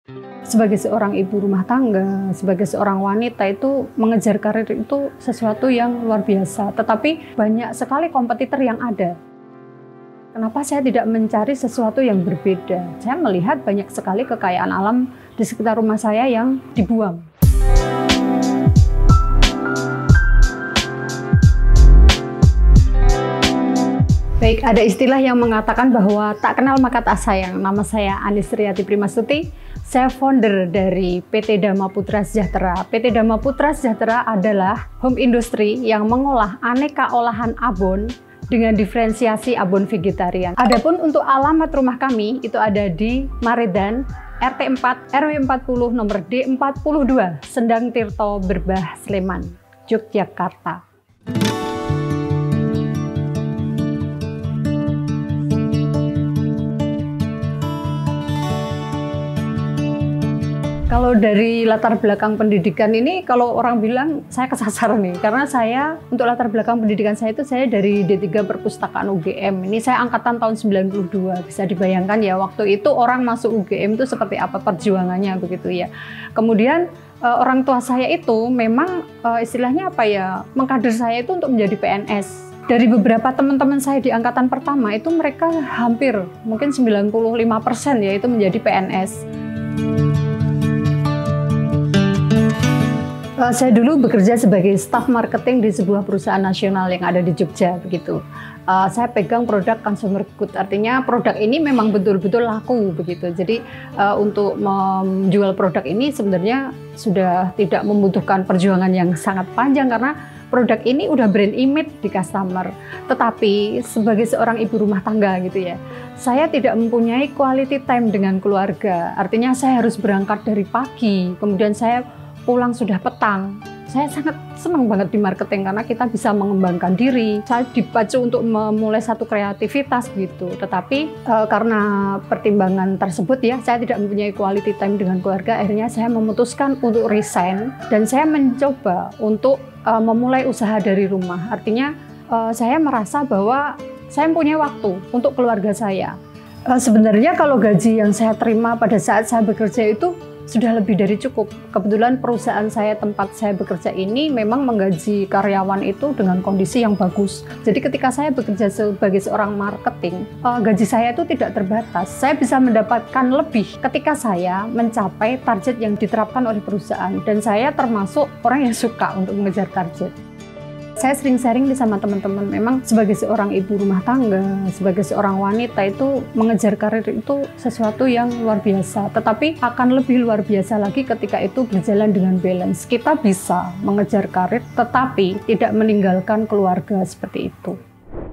Sebagai seorang ibu rumah tangga, sebagai seorang wanita itu mengejar karir itu sesuatu yang luar biasa. Tetapi banyak sekali kompetitor yang ada. Kenapa saya tidak mencari sesuatu yang berbeda? Saya melihat banyak sekali kekayaan alam di sekitar rumah saya yang dibuang. Baik, ada istilah yang mengatakan bahwa tak kenal maka tak sayang. Nama saya Anis Riyati Primastuti. Saya founder dari PT Dhamma Putra Sejahtera. PT Dhamma Putra Sejahtera adalah home industry yang mengolah aneka olahan abon dengan diferensiasi abon vegetarian. Adapun untuk alamat rumah kami itu ada di Maredan, RT 4, RW 40, nomor D42, Sendang Tirto, Berbah, Sleman, Yogyakarta. Kalau dari latar belakang pendidikan ini, kalau orang bilang saya kesasar nih, karena saya untuk latar belakang pendidikan saya itu saya dari D3 Perpustakaan UGM. Ini saya angkatan tahun 92, bisa dibayangkan ya waktu itu orang masuk UGM itu seperti apa perjuangannya begitu ya. Kemudian orang tua saya itu memang istilahnya apa ya, mengkader saya itu untuk menjadi PNS. Dari beberapa teman-teman saya di angkatan pertama itu mereka hampir mungkin 95% ya itu menjadi PNS. Saya dulu bekerja sebagai staf marketing di sebuah perusahaan nasional yang ada di Jogja begitu. Saya pegang produk consumer good, artinya produk ini memang betul-betul laku begitu. Jadi untuk menjual produk ini sebenarnya sudah tidak membutuhkan perjuangan yang sangat panjang karena produk ini udah brand image di customer. Tetapi sebagai seorang ibu rumah tangga gitu ya, saya tidak mempunyai quality time dengan keluarga. Artinya saya harus berangkat dari pagi, kemudian saya pulang sudah petang. Saya sangat senang banget di marketing karena kita bisa mengembangkan diri. Saya dipacu untuk memulai satu kreativitas gitu. Tetapi karena pertimbangan tersebut ya, saya tidak mempunyai quality time dengan keluarga. Akhirnya saya memutuskan untuk resign dan saya mencoba untuk memulai usaha dari rumah. Artinya saya merasa bahwa saya mempunyai waktu untuk keluarga saya. Sebenarnya kalau gaji yang saya terima pada saat saya bekerja itu sudah lebih dari cukup. Kebetulan perusahaan saya tempat saya bekerja ini memang menggaji karyawan itu dengan kondisi yang bagus. Jadi ketika saya bekerja sebagai seorang marketing, gaji saya itu tidak terbatas. Saya bisa mendapatkan lebih ketika saya mencapai target yang diterapkan oleh perusahaan. Dan saya termasuk orang yang suka untuk mengejar target. Saya sering sharing sama teman-teman, memang sebagai seorang ibu rumah tangga, sebagai seorang wanita itu mengejar karir itu sesuatu yang luar biasa. Tetapi akan lebih luar biasa lagi ketika itu berjalan dengan balance. Kita bisa mengejar karir tetapi tidak meninggalkan keluarga seperti itu.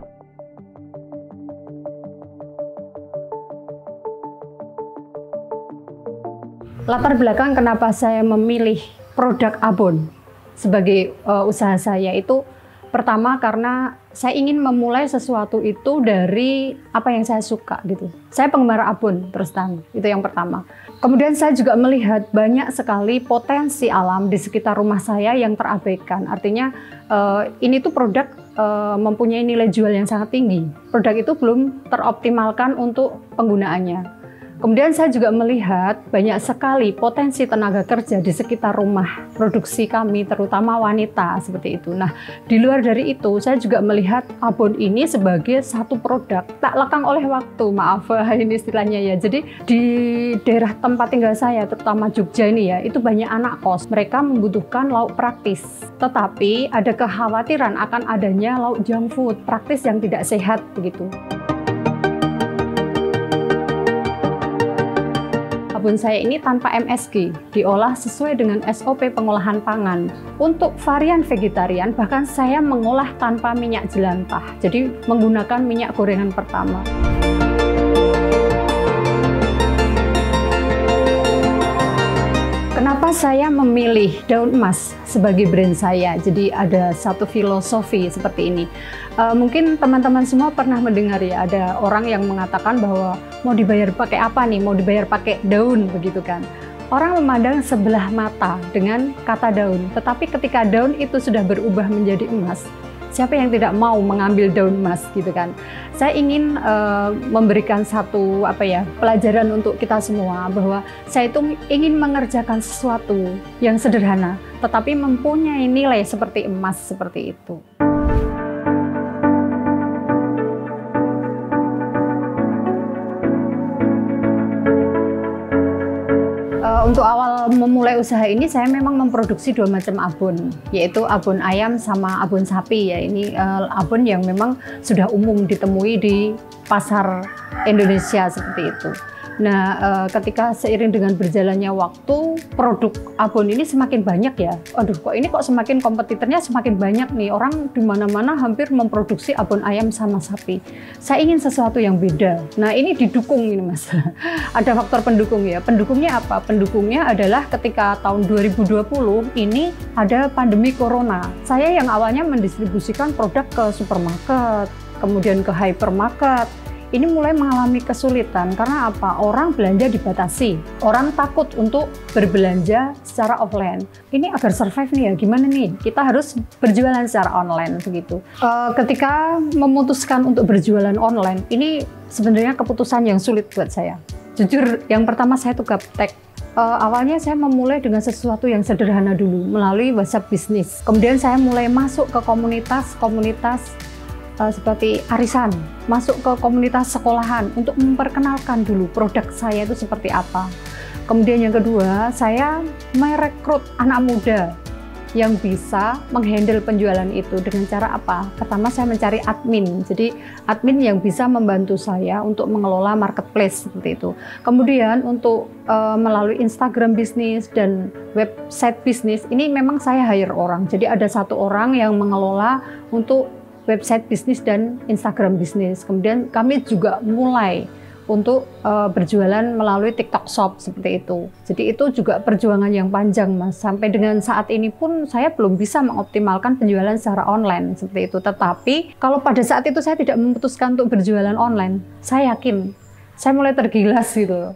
Latar belakang kenapa saya memilih produk abon sebagai usaha saya itu pertama karena saya ingin memulai sesuatu itu dari apa yang saya suka gitu. Saya penggemar abon terus terang, itu yang pertama. Kemudian saya juga melihat banyak sekali potensi alam di sekitar rumah saya yang terabaikan. Artinya ini tuh produk mempunyai nilai jual yang sangat tinggi. Produk itu belum teroptimalkan untuk penggunaannya. Kemudian saya juga melihat banyak sekali potensi tenaga kerja di sekitar rumah produksi kami, terutama wanita seperti itu. Nah, di luar dari itu, saya juga melihat abon ini sebagai satu produk tak lekang oleh waktu, maaf ini istilahnya ya. Jadi di daerah tempat tinggal saya, terutama Jogja ini ya, itu banyak anak kos. Mereka membutuhkan lauk praktis, tetapi ada kekhawatiran akan adanya lauk junk food, praktis yang tidak sehat begitu. Abon saya ini tanpa MSG, diolah sesuai dengan SOP pengolahan pangan. Untuk varian vegetarian, bahkan saya mengolah tanpa minyak jelantah, jadi menggunakan minyak gorengan pertama. Kenapa saya memilih daun emas sebagai brand saya? Jadi ada satu filosofi seperti ini. Mungkin teman-teman semua pernah mendengar ya, ada orang yang mengatakan bahwa mau dibayar pakai apa nih? Mau dibayar pakai daun begitu kan? Orang memandang sebelah mata dengan kata daun. Tetapi ketika daun itu sudah berubah menjadi emas, Siapa yang tidak mau mengambil daun emas gitu kan? Saya ingin memberikan satu pelajaran untuk kita semua bahwa saya itu ingin mengerjakan sesuatu yang sederhana, tetapi mempunyai nilai seperti emas seperti itu. Untuk awal memulai usaha ini saya memang memproduksi 2 macam abon, yaitu abon ayam sama abon sapi ya. Ini abon yang memang sudah umum ditemui di pasar Indonesia seperti itu. Nah, ketika seiring dengan berjalannya waktu, produk abon ini semakin banyak ya. Aduh, kok semakin kompetitornya semakin banyak nih. Orang di mana-mana hampir memproduksi abon ayam sama sapi. Saya ingin sesuatu yang beda. Nah, ini didukung ini Mas. Ada faktor pendukung ya. Pendukungnya apa? Pendukungnya adalah ketika tahun 2020 ini ada pandemi corona. Saya yang awalnya mendistribusikan produk ke supermarket, kemudian ke hypermarket. Ini mulai mengalami kesulitan karena apa? Orang belanja dibatasi, orang takut untuk berbelanja secara offline. Ini agar survive nih ya, gimana nih? Kita harus berjualan secara online begitu. Ketika memutuskan untuk berjualan online, ini sebenarnya keputusan yang sulit buat saya. Jujur, yang pertama saya tuh gaptek. Awalnya saya memulai dengan sesuatu yang sederhana dulu melalui WhatsApp bisnis. Kemudian saya mulai masuk ke komunitas seperti arisan, masuk ke komunitas sekolahan untuk memperkenalkan dulu produk saya itu seperti apa. Kemudian yang kedua, saya merekrut anak muda yang bisa menghandle penjualan itu dengan cara apa? Pertama saya mencari admin, jadi admin yang bisa membantu saya untuk mengelola marketplace seperti itu. Kemudian untuk melalui Instagram bisnis dan website bisnis, ini memang saya hire orang, jadi ada 1 orang yang mengelola untuk website bisnis dan Instagram bisnis. Kemudian kami juga mulai untuk berjualan melalui TikTok Shop seperti itu. Jadi itu juga perjuangan yang panjang Mas. Sampai dengan saat ini pun saya belum bisa mengoptimalkan penjualan secara online seperti itu. Tetapi kalau pada saat itu saya tidak memutuskan untuk berjualan online, saya yakin saya mulai tergilas gitu.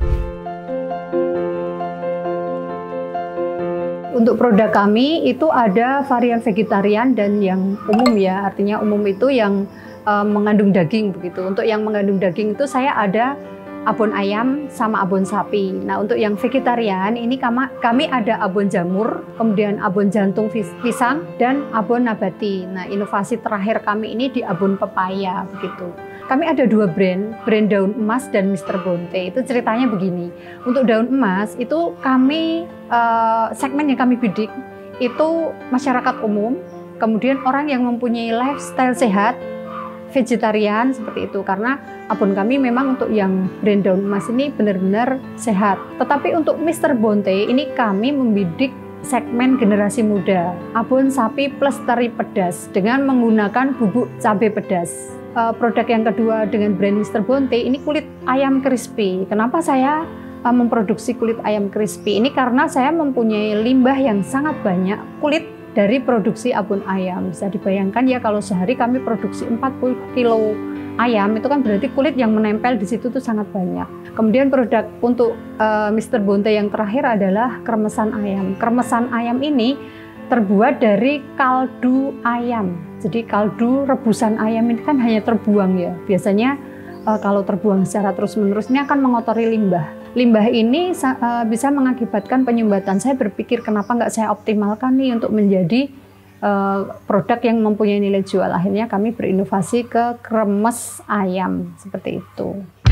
Untuk produk kami itu ada varian vegetarian dan yang umum ya, artinya umum itu yang mengandung daging begitu. Untuk yang mengandung daging itu saya ada abon ayam sama abon sapi. Nah, untuk yang vegetarian ini kami ada abon jamur, kemudian abon jantung pisang dan abon nabati. Nah, inovasi terakhir kami ini di abon pepaya begitu. Kami ada 2 brand daun emas dan Mr. Bonte. Itu ceritanya begini. Untuk daun emas itu kami segmen yang kami bidik itu masyarakat umum, kemudian orang yang mempunyai lifestyle sehat, vegetarian seperti itu. Karena abon kami memang untuk yang brand daun emas ini benar-benar sehat. Tetapi untuk Mr. Bonte ini kami membidik segmen generasi muda, abon sapi plus teri pedas dengan menggunakan bubuk cabai pedas. Produk yang kedua dengan brand Mr. Bonte ini kulit ayam crispy. Kenapa saya memproduksi kulit ayam crispy? Ini karena saya mempunyai limbah yang sangat banyak kulit dari produksi abon ayam. Bisa dibayangkan ya kalau sehari kami produksi 40 kilo ayam, itu kan berarti kulit yang menempel di situ tuh sangat banyak. Kemudian produk untuk Mr. Bonte yang terakhir adalah kremesan ayam. Kremesan ayam ini terbuat dari kaldu ayam. Jadi kaldu rebusan ayam ini kan hanya terbuang ya. Biasanya kalau terbuang secara terus-menerus ini akan mengotori limbah. Limbah ini bisa mengakibatkan penyumbatan. Saya berpikir kenapa nggak saya optimalkan nih untuk menjadi produk yang mempunyai nilai jual. Akhirnya kami berinovasi ke kremes ayam seperti itu.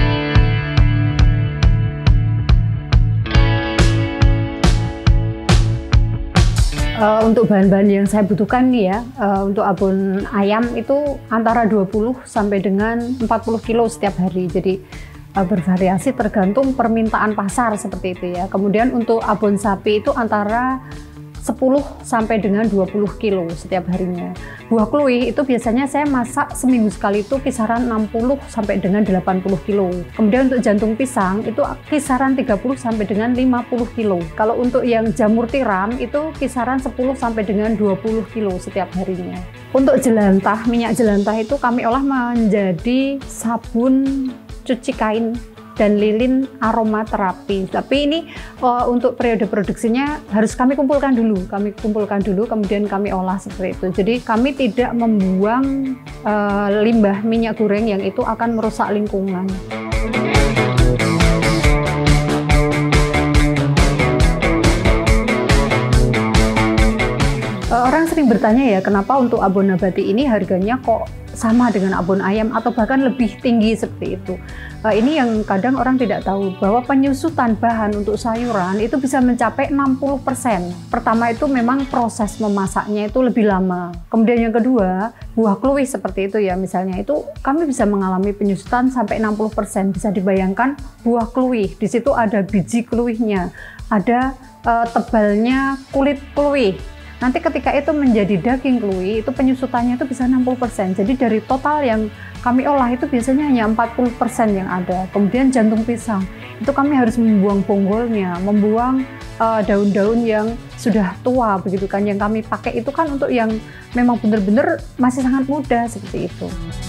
Untuk bahan-bahan yang saya butuhkan nih ya, untuk abon ayam itu antara 20 sampai dengan 40 kilo setiap hari. Jadi bervariasi tergantung permintaan pasar seperti itu ya. Kemudian untuk abon sapi itu antara 10 sampai dengan 20 kilo setiap harinya. Buah kluih itu biasanya saya masak seminggu sekali itu kisaran 60 sampai dengan 80 kilo. Kemudian untuk jantung pisang itu kisaran 30 sampai dengan 50 kilo. Kalau untuk yang jamur tiram itu kisaran 10 sampai dengan 20 kilo setiap harinya. Untuk jelantah, minyak jelantah itu kami olah menjadi sabun cuci kain dan lilin aromaterapi. Tapi ini untuk periode produksinya harus kami kumpulkan dulu, kemudian kami olah seperti itu. Jadi kami tidak membuang limbah minyak goreng yang itu akan merusak lingkungan. Orang sering bertanya ya, kenapa untuk abon nabati ini harganya kok sama dengan abon ayam atau bahkan lebih tinggi seperti itu. Ini yang kadang orang tidak tahu, bahwa penyusutan bahan untuk sayuran itu bisa mencapai 60%. Pertama itu memang proses memasaknya itu lebih lama. Kemudian yang kedua, buah kluwih seperti itu ya, misalnya itu kami bisa mengalami penyusutan sampai 60%. Bisa dibayangkan buah kluwih, di situ ada biji kluwihnya, ada tebalnya kulit kluwih. Nanti ketika itu menjadi daging kluwih, itu penyusutannya itu bisa 60%. Jadi dari total yang kami olah itu biasanya hanya 40% yang ada. Kemudian jantung pisang, itu kami harus membuang bonggolnya, membuang daun-daun yang sudah tua begitu kan. Yang kami pakai itu kan untuk yang memang benar-benar masih sangat muda seperti itu.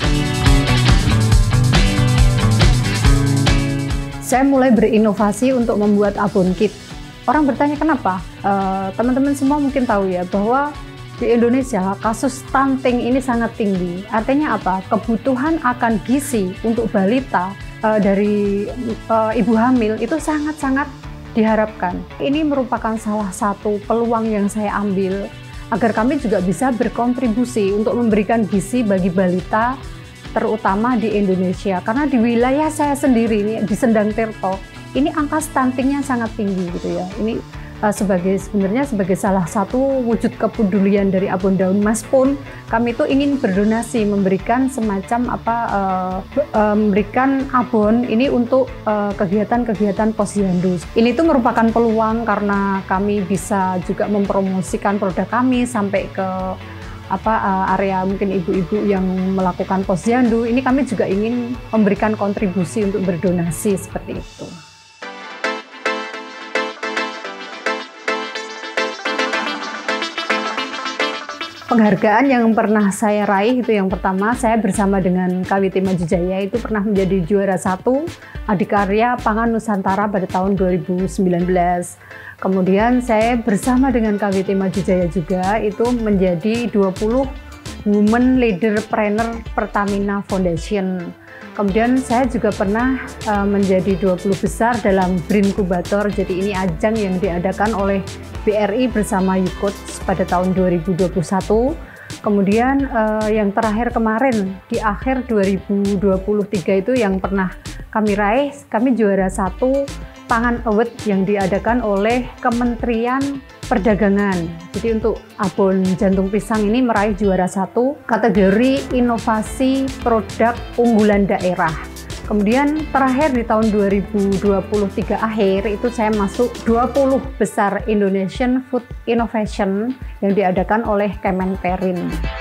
Saya mulai berinovasi untuk membuat abon kit. Orang bertanya kenapa? Teman-teman semua mungkin tahu ya bahwa di Indonesia kasus stunting ini sangat tinggi. Artinya apa? Kebutuhan akan gizi untuk balita dari ibu hamil itu sangat-sangat diharapkan. Ini merupakan salah satu peluang yang saya ambil agar kami juga bisa berkontribusi untuk memberikan gizi bagi balita, terutama di Indonesia. Karena di wilayah saya sendiri ini di Sendang Tirto, ini angka stuntingnya sangat tinggi gitu ya. Ini sebenarnya sebagai salah satu wujud kepedulian dari Abon Daun Mas pun kami itu ingin berdonasi, memberikan semacam memberikan abon ini untuk kegiatan-kegiatan posyandu. Ini tuh merupakan peluang karena kami bisa juga mempromosikan produk kami sampai ke area mungkin ibu-ibu yang melakukan posyandu. Ini kami juga ingin memberikan kontribusi untuk berdonasi seperti itu. Penghargaan yang pernah saya raih itu yang pertama, saya bersama dengan KWT Maju Jaya itu pernah menjadi juara 1 Adikarya Pangan Nusantara pada tahun 2019. Kemudian saya bersama dengan KWT Maju Jaya juga itu menjadi 20 Women Leaderpreneur Pertamina Foundation. Kemudian saya juga pernah menjadi 20 besar dalam Brinkubator. Jadi ini ajang yang diadakan oleh BRI bersama Yukots pada tahun 2021. Kemudian yang terakhir kemarin di akhir 2023 itu yang pernah kami raih, kami juara 1 Pangan Award yang diadakan oleh Kementerian Perdagangan. Jadi untuk abon jantung pisang ini meraih juara 1 kategori inovasi produk unggulan daerah. Kemudian terakhir di tahun 2023 akhir itu saya masuk 20 besar Indonesian Food Innovation yang diadakan oleh Kemenperin.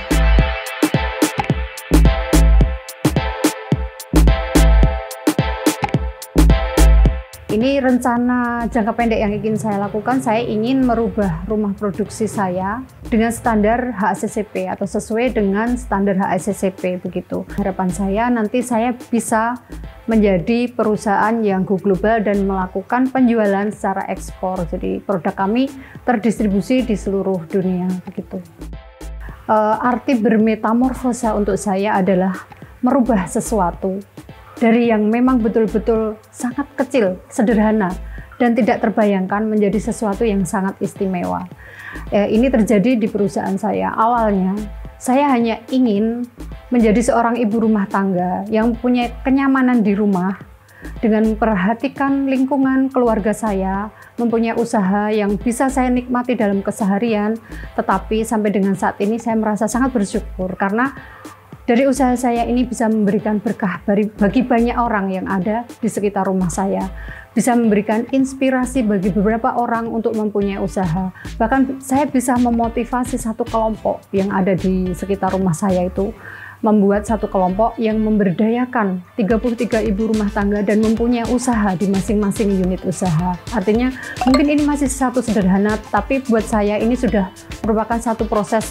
Ini rencana jangka pendek yang ingin saya lakukan. Saya ingin merubah rumah produksi saya dengan standar HACCP atau sesuai dengan standar HACCP begitu. Harapan saya nanti saya bisa menjadi perusahaan yang go global dan melakukan penjualan secara ekspor. Jadi produk kami terdistribusi di seluruh dunia begitu. Arti bermetamorfosa untuk saya adalah merubah sesuatu dari yang memang betul-betul sangat kecil, sederhana, dan tidak terbayangkan menjadi sesuatu yang sangat istimewa. Ini terjadi di perusahaan saya. Awalnya, saya hanya ingin menjadi seorang ibu rumah tangga yang punya kenyamanan di rumah, dengan memperhatikan lingkungan keluarga saya, mempunyai usaha yang bisa saya nikmati dalam keseharian, tetapi sampai dengan saat ini saya merasa sangat bersyukur karena dari usaha saya ini bisa memberikan berkah bagi banyak orang yang ada di sekitar rumah saya. Bisa memberikan inspirasi bagi beberapa orang untuk mempunyai usaha. Bahkan saya bisa memotivasi satu kelompok yang ada di sekitar rumah saya itu. Membuat satu kelompok yang memberdayakan 33 ibu rumah tangga dan mempunyai usaha di masing-masing unit usaha. Artinya mungkin ini masih satu sederhana, tapi buat saya ini sudah merupakan satu proses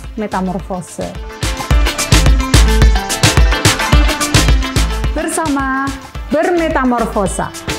metamorfose. Bersama bermetamorfosa.